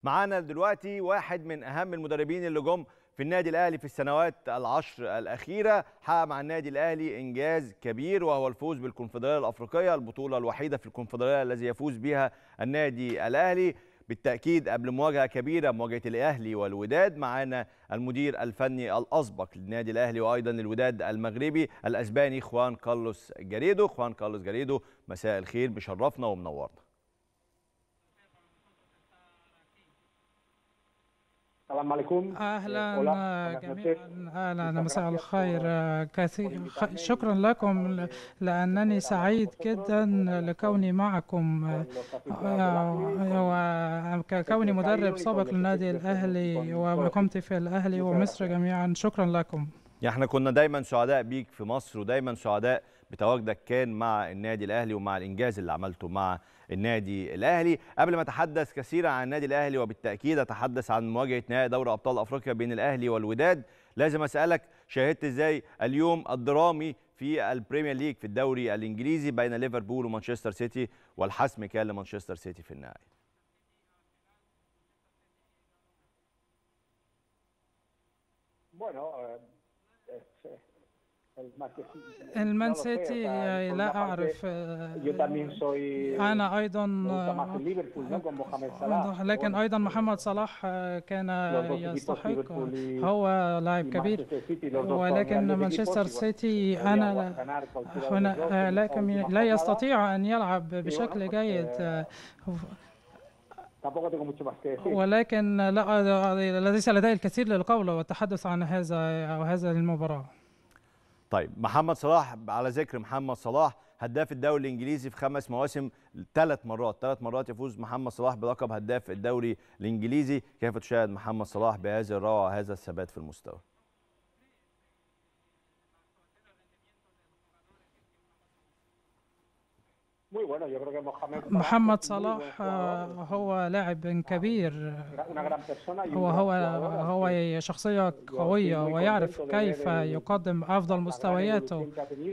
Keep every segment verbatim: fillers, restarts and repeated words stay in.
معانا دلوقتي واحد من اهم المدربين اللي جم في النادي الاهلي في السنوات العشر الاخيره، حقق مع النادي الاهلي انجاز كبير وهو الفوز بالكونفدراليه الافريقيه، البطوله الوحيده في الكونفدراليه الذي يفوز بها النادي الاهلي. بالتاكيد قبل مواجهه كبيره، مواجهه الاهلي والوداد، معانا المدير الفني الاسبق للنادي الاهلي وايضا الوداد المغربي الاسباني خوان كارلوس جاريدو. خوان كارلوس جاريدو، مساء الخير، مشرفنا ومنورنا. السلام عليكم. اهلا جميعا، اهلا مساء الخير. كثير شكرا لكم لانني سعيد جدا لكوني معكم وكوني مدرب سابق للنادي الاهلي وإقامتي في الاهلي ومصر جميعا. شكرا لكم. احنا كنا دايما سعداء بيك في مصر ودايما سعداء بتواجدك كان مع النادي الاهلي ومع الانجاز اللي عملته مع النادي الاهلي. قبل ما اتحدث كثيرا عن النادي الاهلي وبالتاكيد اتحدث عن مواجهه نهائي دوري ابطال افريقيا بين الاهلي والوداد، لازم اسالك شاهدت ازاي اليوم الدرامي في البريمير ليج في الدوري الانجليزي بين ليفربول ومانشستر سيتي، والحسم كان لمانشستر سيتي في النهائي؟ المان سيتي لا أعرف، أنا أيضا، لكن أيضا محمد صلاح كان يستحق، هو لاعب كبير، ولكن مانشستر سيتي أنا هنا لكن لا يستطيع أن يلعب بشكل جيد، ولكن لا ليس لدي الكثير للقول والتحدث عن هذا أو هذه المباراة. طيب محمد صلاح، على ذكر محمد صلاح، هداف الدوري الانجليزي في خمس مواسم، ثلاث مرات ثلاث مرات يفوز محمد صلاح بلقب هداف الدوري الانجليزي. كيف تشاهد محمد صلاح بهذه الروعه وهذا الثبات في المستوى؟ محمد صلاح هو لاعب كبير، هو هو هو شخصية قوية ويعرف كيف يقدم أفضل مستوياته،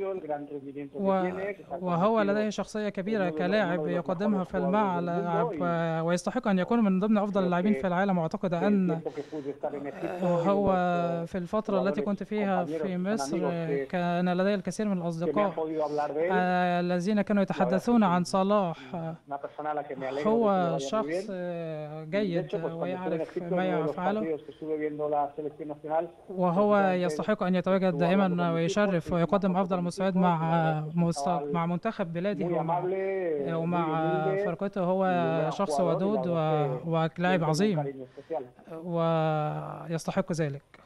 وهو لديه شخصية كبيرة كلاعب يقدمها في الملعب ويستحق أن يكون من ضمن أفضل اللاعبين في العالم. وأعتقد أن هو في الفترة التي كنت فيها في مصر كان لدي الكثير من الأصدقاء الذين كانوا يتحدثون عن صلاح. هو شخص جيد ويعرف ما يفعله، وهو يستحق أن يتواجد دائما ويشرف ويقدم أفضل المستويات مع مع منتخب بلاده ومع, ومع فرقته. هو شخص ودود ولاعب عظيم ويستحق ذلك.